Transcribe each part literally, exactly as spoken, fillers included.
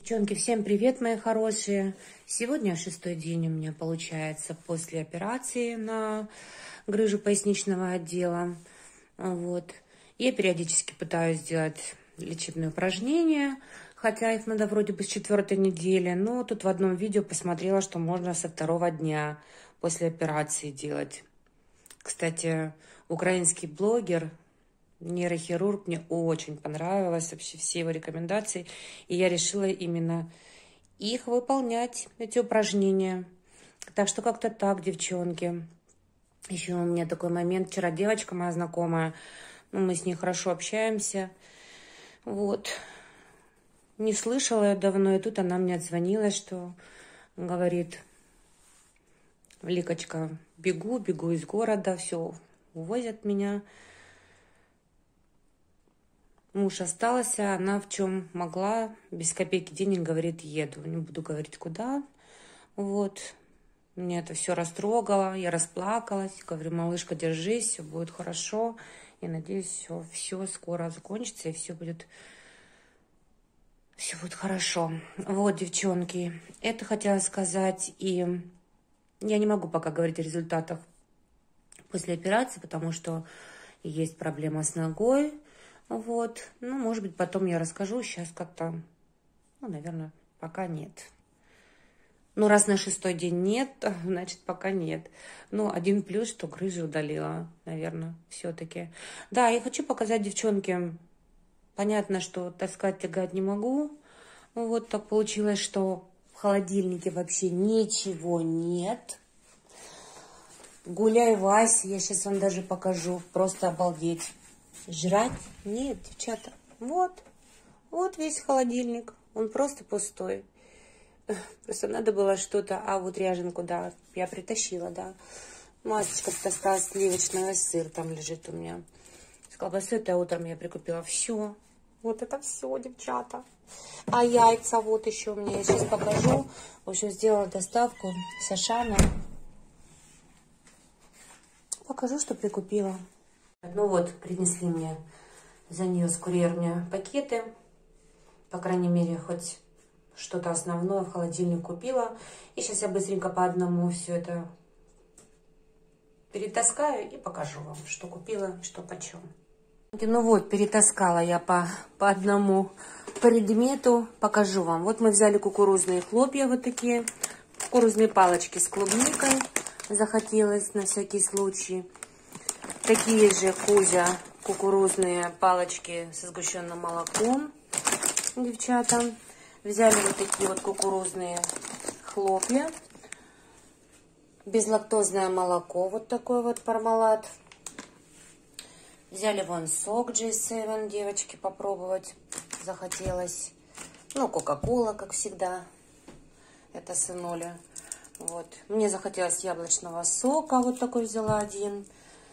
Девчонки, всем привет, мои хорошие! Сегодня шестой день у меня получается после операции на грыжу поясничного отдела. Вот. Я периодически пытаюсь сделать лечебные упражнения, хотя их надо вроде бы с четвертой недели, но тут в одном видео посмотрела, что можно со второго дня после операции делать. Кстати, украинский блогер, нейрохирург, мне очень понравилось, вообще все его рекомендации, и я решила именно их выполнять, эти упражнения. Так что как-то так, девчонки. Еще у меня такой момент, вчера девочка моя знакомая, ну, мы с ней хорошо общаемся, вот, не слышала я давно, и тут она мне отзвонилась, что говорит: Ликочка, бегу, бегу из города, все, увозят меня. Муж остался, она в чем могла, без копейки денег, говорит, еду. Не буду говорить, куда. Вот. Меня это все растрогало, я расплакалась. Говорю, малышка, держись, все будет хорошо. И надеюсь, все, все скоро закончится, и все будет, все будет хорошо. Вот, девчонки, это хотела сказать. И я не могу пока говорить о результатах после операции, потому что есть проблема с ногой. Вот, ну, может быть, потом я расскажу, сейчас как-то, ну, наверное, пока нет. Ну, раз на шестой день нет, значит, пока нет. Ну, один плюс, что грыжу удалила, наверное, все-таки. Да, я хочу показать, девчонки, понятно, что таскать, тягать не могу. Ну, вот так получилось, что в холодильнике вообще ничего нет. Гуляй, Вась, я сейчас вам даже покажу, просто обалдеть. Жрать? Нет, девчата. Вот. Вот весь холодильник. Он просто пустой. Просто надо было что-то... А, вот ряженку, да, я притащила, да. Масочка осталась, сливочный сыр там лежит у меня. С колбасой это утром я прикупила. Все. Вот это все, девчата. А яйца вот еще у меня. Я сейчас покажу. В общем, сделала доставку с Ашана. Покажу, что прикупила. Ну вот, принесли мне, занес курьер мне пакеты. По крайней мере, хоть что-то основное в холодильник купила. И сейчас я быстренько по одному все это перетаскаю и покажу вам, что купила, что почем. Ну вот, перетаскала я по, по одному предмету. Покажу вам. Вот мы взяли кукурузные хлопья вот такие. Кукурузные палочки с клубникой. Захотелось на всякий случай. Такие же Кузя кукурузные палочки со сгущенным молоком, девчата. Взяли вот такие вот кукурузные хлопья. Безлактозное молоко, вот такой вот пармалат. Взяли вон сок джей семь, девочки, попробовать захотелось. Ну, кока-кола, как всегда. Это сынуля. Вот. Мне захотелось яблочного сока, вот такой взяла один.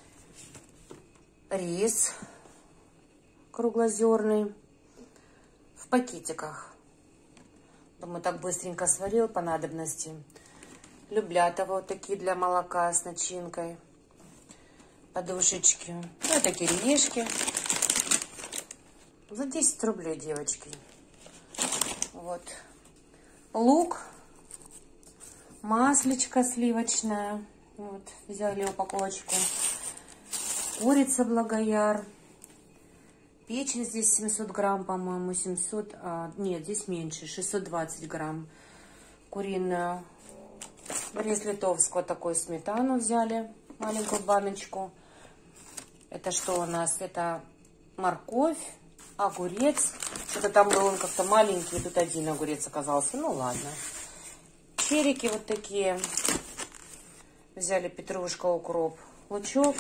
Рис круглозерный в пакетиках. Думаю, так быстренько сварил по надобности. Люблята вот такие для молока с начинкой. Подушечки. Ну, это кириешки. За десять рублей, девочки. Вот. Лук. Маслечко сливочное. Вот. Взяли упаковочку. Курица Благояр. Печень здесь семьсот грамм, по-моему, семьсот. А, нет, здесь меньше, шестьсот двадцать грамм. Куриную. Рис литовского, такую сметану взяли. Маленькую баночку. Это что у нас? Это морковь, огурец. Что-то там был он как-то маленький, тут один огурец оказался. Ну ладно. Черики вот такие. Взяли петрушка, укроп, лучок.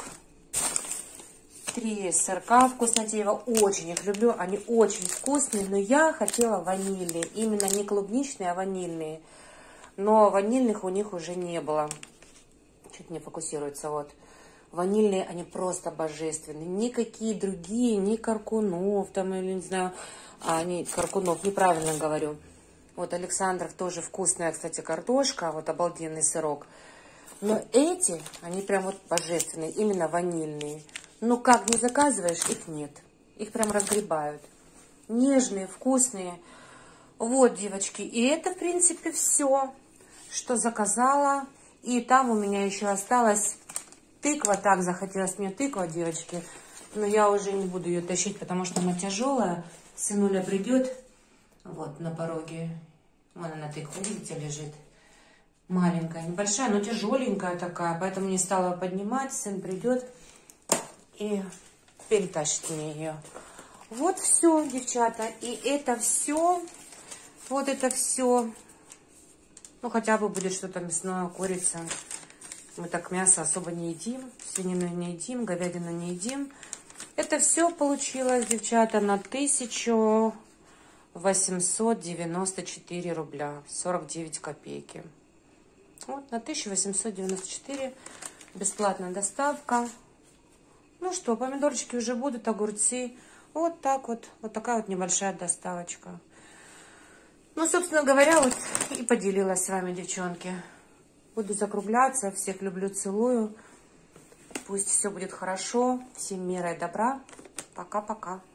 Три сырка вкуснотеево. Очень их люблю. Они очень вкусные. Но я хотела ванильные. Именно не клубничные, а ванильные. Но ванильных у них уже не было. Чуть не фокусируется. Вот. Ванильные, они просто божественные. Никакие другие, ни Каркунов, там, или не знаю. А, не, Каркунов, неправильно говорю. Вот Александров тоже вкусная, кстати, картошка. Вот обалденный сырок. Но эти, они прям вот божественные. Именно ванильные. Ну, как не заказываешь, их нет. Их прям разгребают. Нежные, вкусные. Вот, девочки, и это, в принципе, все, что заказала. И там у меня еще осталась тыква. Так захотелось мне тыква, девочки. Но я уже не буду ее тащить, потому что она тяжелая. Сынуля придет, вот, на пороге. Вон она, тыква, видите, лежит. Маленькая, небольшая, но тяжеленькая такая. Поэтому не стала поднимать. Сын придет и перетащит мне ее. Вот все, девчата. И это все. Вот это все. Ну, хотя бы будет что-то мясное, курица. Мы так мясо особо не едим. Свинину не едим, говядину не едим. Это все получилось, девчата, на тысячу восемьсот девяносто четыре рубля. сорок девять копейки. Вот, на тысячу восемьсот девяносто четыре. Бесплатная доставка. Ну что, помидорчики уже будут, огурцы. Вот так вот. Вот такая вот небольшая доставочка. Ну, собственно говоря, вот и поделилась с вами, девчонки. Буду закругляться. Всех люблю, целую. Пусть все будет хорошо. Всем мира и добра. Пока-пока.